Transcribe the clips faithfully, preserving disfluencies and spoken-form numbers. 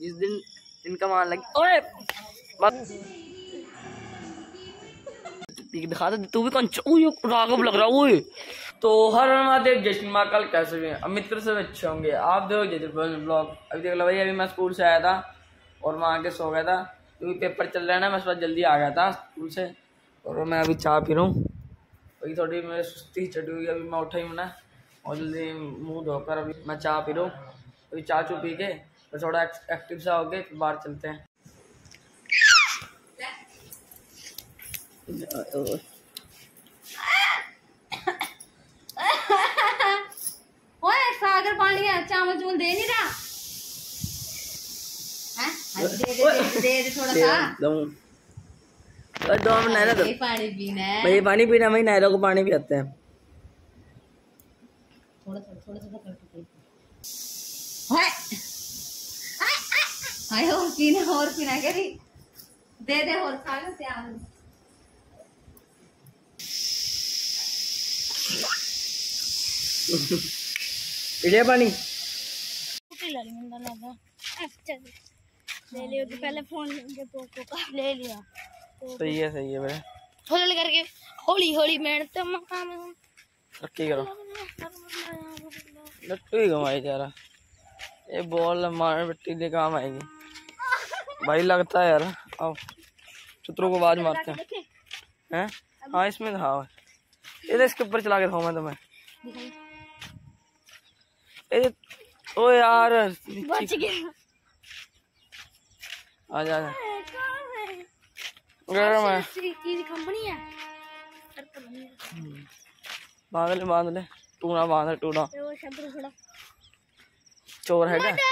जिस दिन इनका मान लगे ओए दिखा दे तू भी कौन राघव लग रहा है। तो हर महादेव जय श्री महाकाल, कैसे भी अमित कर से अच्छे होंगे आप। देखो जय ब्लॉग अभी देख लो भाई, अभी मैं स्कूल से आया था और वहाँ के सो गया था क्योंकि पेपर चल रहा है ना। मैं सुबह जल्दी आ गया था स्कूल से और मैं अभी चाय पी रहा हूँ। वही थोड़ी मेरी सुस्ती चढ़ी हुई, अभी मैं उठा ही हूँ ना और जल्दी मुँह धोकर अभी मैं चाय पी रहा हूँ। अभी चाय चू पी के तो थोड़ा एक्टिव सा हो गए, बाहर चलते हैं। ओए सागर पानी है, चावल चूल दे नहीं रहा हैं? दे दे दे दे थोड़ा सा दो दो नहरा दो पानी पीना है भाई, पानी पीना भाई, नहरों को पानी भी आते हैं। थोड़ा थोड़ा थोड़ा थोड़ा करके हाय हाय और पीना और पीना क्या दी दे दे और सागर से आ इधर पानी ले लियो तो पहले फोन लेंगे पोको का ले लिया। तो सही है सही है भाई, हौली करके हौली हौली मेहनत मकाम तरक्की करो। लट्टू ही घुमाई जा रहा, ये बॉल मार मिट्टी दे काम आएगी भाई, लगता है यार। अब चतरों को आवाज मारते हैं हैं। हाँ इसमें था ये, इसके ऊपर चला के था मैं तुम्हें। ए ओ यार बच गया, आजा आजा गरम है। की कंपनी है, बांध ले बांध ले, टूना बांध टूना। वो शब्द थोड़ा चोर है क्या?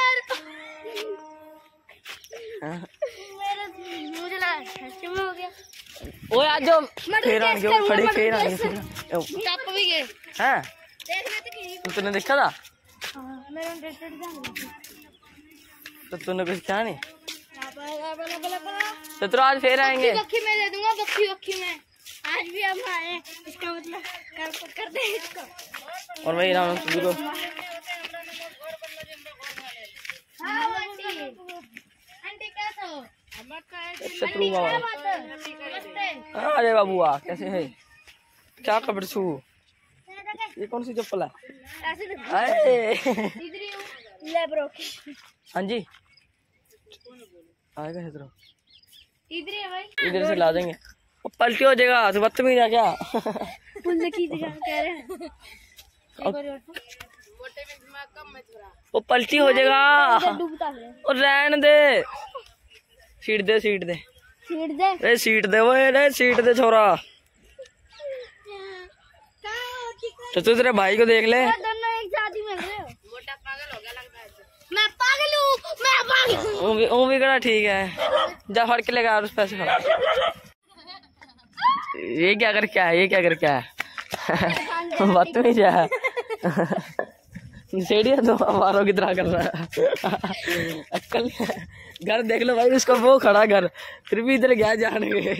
मुझे लगा हो गया। ओए आज जो फेर आने के खड़ी फेर आने के टप भी गए हैं, देखने तो की तो तूने देखा था? हां मेरा डेटेड जा तो तूने कुछ कहा नहीं? बला बला बला बला तो तो आज फेर आएंगे। बक्खी में दे दूंगा, बक्खी बक्खी में आज भी हम आए, इसका मतलब कर कर दे इसको। और वही राम सुबह को हां आंटी आंटी कैसे हो? शत्रु बाबा अरे बाबूआ कैसे है? क्या खबर छू? ये कौन सी चप्पल है? ले ब्रो हाँ जी आएगा इधर, इधर है भाई, इधर से ला देंगे। वो पलटी हो जाएगा तो बदतमीज है क्या? फुल की जगह कह रहे हैं वो पलटी हो जाएगा, डूबता है। और रहन दे, सीट दे सीट दे सीट दे रे सीट दे वो रे सीट दे छोरा। तो तू तेरे भाई को देख ले, दोनों एक साथ ही मिल रहे हो। मोटा पागल हो गया लगता है। मैं पागल हूँ, मैं पागल हूँ। वो भी वो भी करा ठीक है, जा फड़ के लेगा उस पैसे फड़। ये क्या कर क्या है, ये क्या कर क्या है? बात में क्या है? सीढ़ी तो हमारों की तरह कर रहा है। अक्कल घर देख लो भाई, उसका वो खड़ा घर फिर भी इधर गया जाने के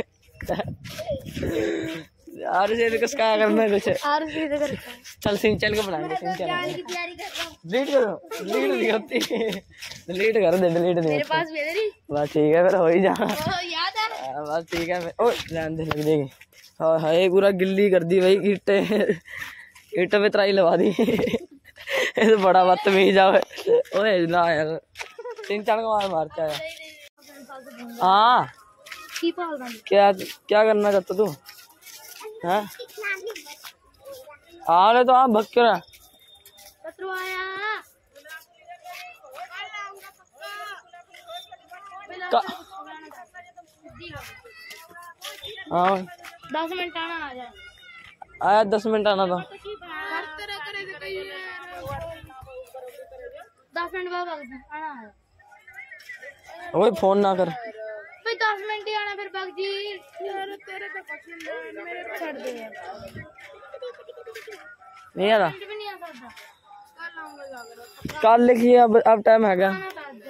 यार से कुछ क्या करना है कुछ। चल सीन चल के बनाएंगे, सीन चल डिलीट करो, डिलीट नहीं होती, डिलीट कर दे, डिलीट नहीं मेरे पास मेरी बस ठीक है फिर हो ही जा। याद है बस ठीक है ओ जान दे लग जाएगी। हाँ हाय पूरा गिल्ली कर दी भाई, ईटे ईटों पे त्राई लगा दी। ऐसे बड़ा बदतमीज है ओए ना यार, तीन चार को मार मारता है। हाँ क्या क्या करना चाहता तू? हाँ अरे तो आप भग क्यों रहा? हाँ दस मिनट आना आ जाए, आया दस मिनट आना था। दस मिनट बाद आना है। वही फोन ना कर भाई, दस मिनट ही आना फिर बग जी। तेरे पे छोड़ दे नहीं आ रहा, भी नहीं आ सकता। कल लिखिए, अब अब टाइम है क्या?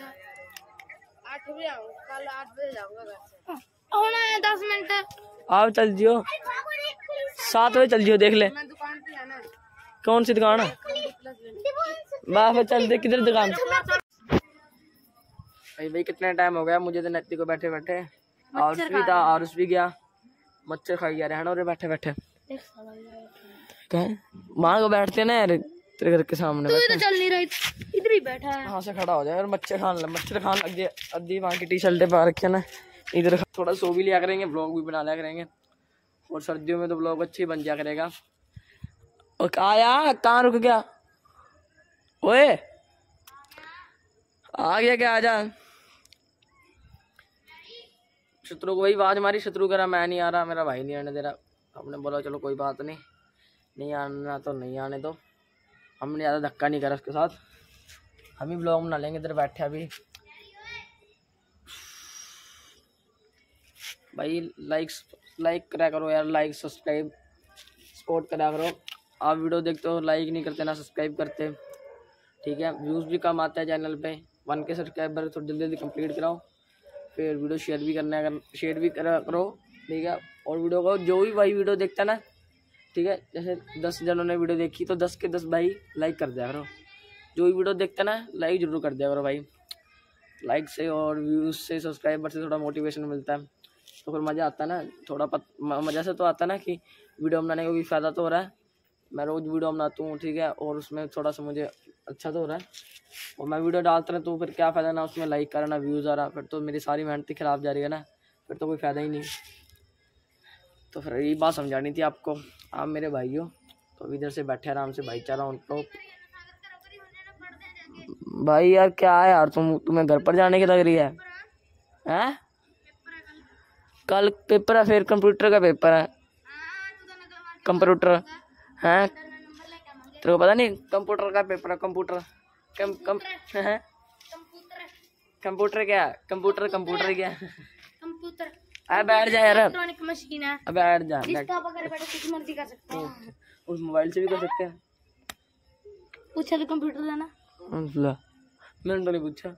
आठ बजे आऊँ, कल आठ बजे जाऊँगा। होना है दस मिनट। आप चल जियो, सात बजे चल जियो, देख ले दुकान पे आना। कौन सी दुकान है? बाप चल दे, किधर दुकान? भाई भाई कितना टाइम हो गया मुझे तो नत्ती को बैठे बैठे। आरुष भी था, आरुष भी गया, मच्छर खा गया रहना और बैठे बैठे वहां को बैठते ना यार तेरे घर के सामने। तू तो चल नहीं रही, इधर ही बैठा है। वहां से खड़ा हो जाए और मच्छर खाने लग मच्छर खाने लग गए। अद्धी वहां की टी शर्टें पा रखी है ना, इधर थोड़ा सो भी लिया करेंगे, ब्लॉग भी बना लिया करेंगे और सर्दियों में तो ब्लॉग अच्छी बन जाया करेगा। और आया कहाँ रुक गया? ओए आ गया क्या? आजा। शत्रु को वही आवाज मारी, शत्रु कह रहा मैं नहीं आ रहा, मेरा भाई नहीं आने दे रहा। हमने बोला चलो कोई बात नहीं, नहीं आना तो नहीं आने दो। हमने ज़्यादा धक्का नहीं करा उसके साथ, हम ही ब्लॉग बना लेंगे। इधर बैठे अभी भाई लाइक लाइक करा करो यार, लाइक सब्सक्राइब सपोर्ट करा करो। आप वीडियो देखते हो लाइक नहीं करते ना सब्सक्राइब करते, ठीक है। व्यूज़ भी कम आते हैं चैनल पे। वन के सब्सक्राइबर थोड़ी जल्दी जल्दी कंप्लीट कराओ, फिर वीडियो शेयर भी करना है, शेयर भी करा करो, ठीक है। और वीडियो को जो भी भाई वीडियो देखता है ना, ठीक है, जैसे दस जनों ने वीडियो देखी तो दस के दस भाई लाइक कर दिया करो। जो भी वीडियो देखता है ना लाइक जरूर कर दिया करो भाई। लाइक से और व्यूज़ से सब्सक्राइबर से थोड़ा मोटिवेशन मिलता है, तो फिर मज़ा आता है ना। थोड़ा पत मज़ा से तो आता है ना कि वीडियो बनाने का भी फ़ायदा तो हो रहा है। मैं रोज़ वीडियो बनाता हूँ, ठीक है, और उसमें थोड़ा सा मुझे अच्छा तो हो रहा है। और मैं वीडियो डालता रहा तो फिर क्या फ़ायदा ना उसमें लाइक करना व्यूज़ आ रहा, फिर तो मेरी सारी मेहनत ख़राब जा रही है ना, फिर तो कोई फ़ायदा ही नहीं। तो फिर यही बात समझानी थी आपको। आप मेरे भाई हो तो इधर से बैठे आराम से भाईचारा उनको। भाई यार क्या है यार, तुम तुम्हें घर पर जाने की लग रही है हैं? कल पेपर है, फिर कंप्यूटर का पेपर है। कंप्यूटर हैं तेरे को पता नहीं? कंप्यूटर का पेपर है, कंप्यूटर कम कम है कंप्यूटर क्या? कंप्यूटर कंप्यूटर क्या? कंप्यूटर अरे बैठ जा यार, इलेक्ट्रॉनिक मशीन है, अब बैठ जा। जिसका वगैरह बैठे कुछ मर्जी कर सकते हैं। उस मोबाइल से भी कर सकते हैं। पूछा तो कंप्यूटर देना, मैंने तो नहीं पूछा।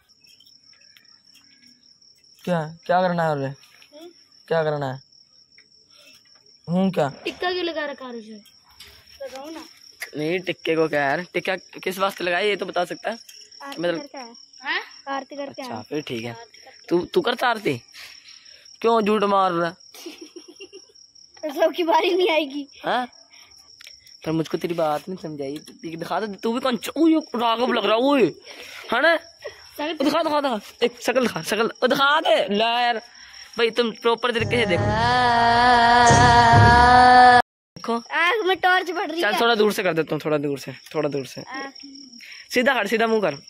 क्या क्या करना है? अरे क्या करना है? हूँ क्या टिक्का क्यों लगा रखा है? लगाओ ना। नहीं टिक्के को क्या यार, टिक्का किस वास्ते लगाया ये तो बता सकता है? मतलब आरती करके। अच्छा फिर ठीक है। तू तू करता आरती? क्यों झूठ मार रहा? सबकी बारी नहीं आएगी। हाँ पर मुझको तेरी बात नहीं समझाई। दिखा दे तू भी कौन राघव लग रहा है है ना? दिखा दिखा दिखा एक शकल दिखा, शकल दिखा दे। ला यार भाई तुम प्रॉपर तरीके से देखो देखो। आँख में टॉर्च पड़ रही है। चल थोड़ा दूर से कर देता हूँ, थोड़ा दूर से, थोड़ा दूर से। सीधा कर, सीधा मुंह कर।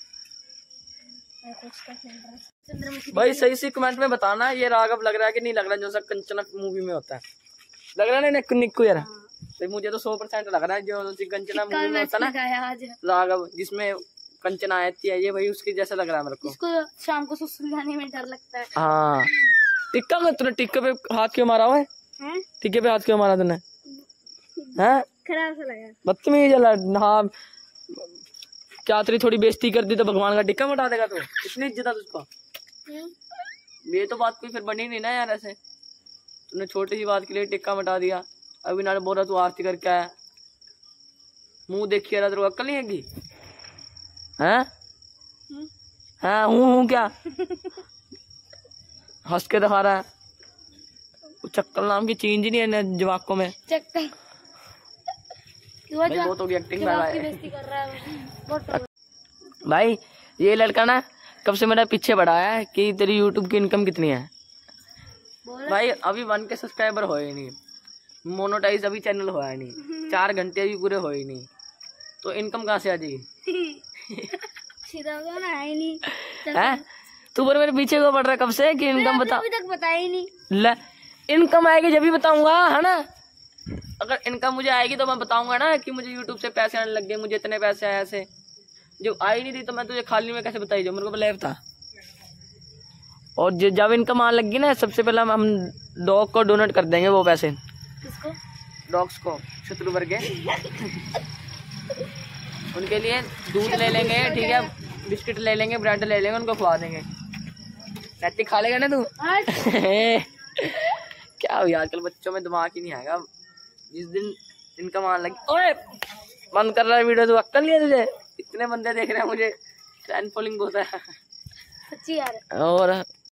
भाई सही से कमेंट में बताना ये राघव लग रहा है कि नहीं लग रहा, जो सा कंचना मूवी में होता है। लग रहा है ना निक्कू यार? भाई मुझे तो सौ परसेंट लग रहा है जो कंचना मूवी में होता है ना राघव, जिसमें कंचना आती है, ये भाई उसकी जैसा लग रहा है मेरे को। इसको शाम को सुसुलाने में डर लगता है। हाँ टिक्का में तूने टिक्के पे हाथ क्यों मारा हुआ है? टिक्के पे हाथ क्यों मारा तूने? हैं खराब सा लगा। बदतमीज है। हाँ क्या तेरी थोड़ी बेइज्जती कर दी तो भगवान का टिक्का मिटा देगा तू? कितनी इज्जत है तुझको? ये तो बात कोई फिर बनी नहीं ना यार। ऐसे तूने छोटी सी बात के लिए टिक्का मिटा दिया। अभी ना बोल रहा तू आरती करके आया, मुंह देखिए रहा, तेरे को अक्ल नहीं हैगी? हैं हाँ हूँ हूँ क्या हंस के दिखा रहा है? चक्कर नाम की चीज ही नहीं है जवाकों में। चक्कर भाई बहुत हो गई एक्टिंग कर रहा है भाई। ये लड़का ना कब से मेरा पीछे बढ़ा है कि तेरी यूट्यूब की इनकम कितनी है। भाई अभी वन के सब्सक्राइबर हो ही नहीं, मोनोटाइज अभी चैनल हुआ है नहीं, चार घंटे अभी पूरे हो ही नहीं, तो इनकम कहाँ से आ जाएगी? सीधा होगा ना है नहीं है तू पर मेरे पीछे को पड़ रहा है कब से कि इनकम बता। अभी तक बताया ही नहीं। ले इनकम आएगी जब भी बताऊंगा, है ना? अगर इनकम मुझे आएगी तो मैं बताऊंगा ना कि मुझे यूट्यूब से पैसे आने लग गए, मुझे इतने पैसे आए। ऐसे जो आई नहीं थी तो मैं तुझे खाली में कैसे बताई, जो मेरे को पहले था। और जब इनकम आने लगी ना, सबसे पहले हम डॉग को डोनेट कर देंगे वो पैसे। किसको? डॉग्स को, शत्रु वर्ग उनके लिए दूध ले लेंगे, ठीक है, बिस्किट ले लेंगे, ब्रेड ले लेंगे, उनको खवा देंगे। नैतिक खा लेगा ना तू? क्या हो यार, आजकल बच्चों में दिमाग ही नहीं आएगा। जिस दिन इनकम आने लगी, ओए बंद कर रहा है वीडियो, तू अक्ल नहीं है तुझे? इतने बंदे देख रहे हैं मुझे, फैन फॉलोइंग बहुत है। सच्ची यार। और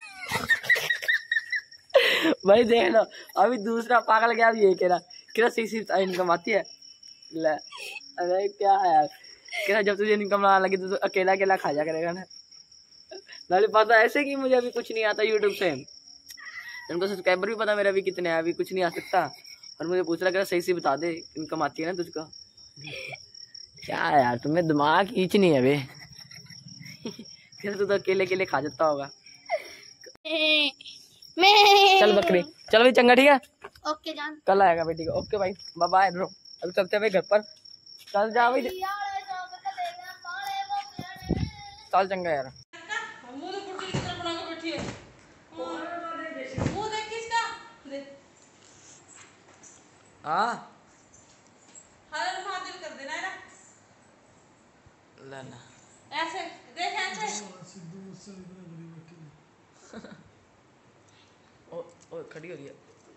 भाई देख लो, अभी दूसरा पागल गया, अभी ये कह रहा कह रहा सी सी इनकम आती है। ले अरे क्या है यार, कह रहा जब तुझे इनकम आने लगी तो तू अकेला अकेला खा जा करेगा ना। नाले पता ऐसे कि मुझे अभी कुछ नहीं आता यूट्यूब से, उनको सब्सक्राइबर भी पता मेरा अभी कितने हैं, अभी कुछ नहीं आ सकता। और मुझे पूछ रहा कह रहा सही से बता दे इनकम आती है ना तुझको। क्या यार तुम्हें दिमाग हीच नहीं है अभी। फिर तू तो अकेले अकेले खा जाता होगा। मैं चल बकरी, चल भाई चंगा ठीक है, ओके जान। कल आएगा भाई ठीक है। ओके भाई बाय बाय ब्रो, अभी चलते हैं भाई घर पर। चल जा भाई, चल चंगा यार। हाँ हर महादेव कर देना है ना, लेना ऐसे देख ऐसे। ओ ओ खड़ी हो रही है,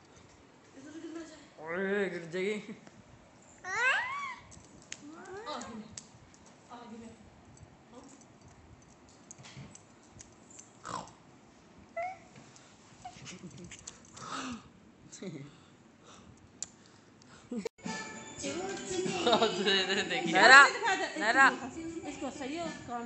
ओए गिर जाएगी। नहरा नहरा इसको सही हो कौन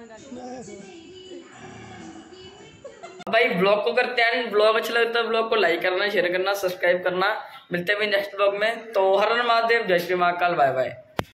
भाई ब्लॉग को करते हैं। ब्लॉग अच्छा लगता है ब्लॉग को लाइक करना, शेयर करना, सब्सक्राइब करना। मिलते हैं नेक्स्ट ब्लॉग में। तो हर हर महादेव, जय श्री महाकाल, बाय बाय।